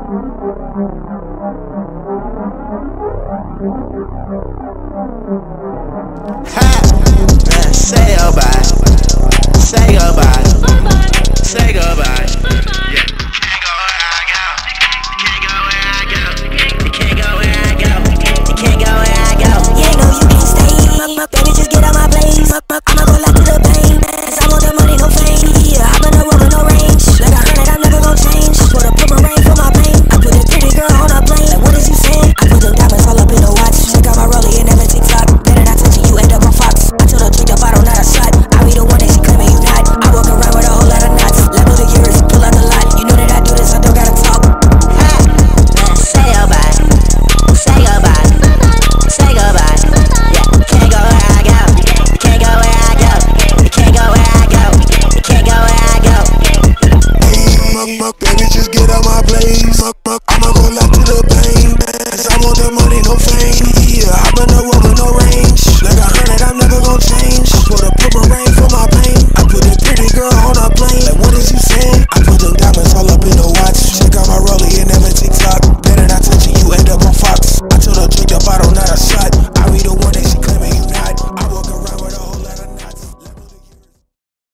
Say goodbye. Say goodbye. Say goodbye. Yeah. Can't go where I go. Can't go where I go. You can't go where I go. You can't go where I go. Yeah, no, you can't stay. Baby, just get on my place. I'ma go loud to the pain. Cause I want the money, no fame. Yeah, hop in the road with no range. Like 100, I'm never gon' change. I put a boomerang for my pain. I put a pretty girl on a plane. Like, what is you saying? I put them diamonds all up in the watch. Check out my rollie and never TikTok. Better not touch it, you end up on Fox. I told her drink the bottle, not a shot. I be the one that she claiming you not. I walk around with a whole lot of knots. Level the years, pull out the lot. You know that I do this, I don't gotta talk. Say goodbye. Say goodbye. Say goodbye. Yeah. Can't go where I go. You can't go where I go. You can't go where I go. You can't go where I go. Hey, baby, just get on my place.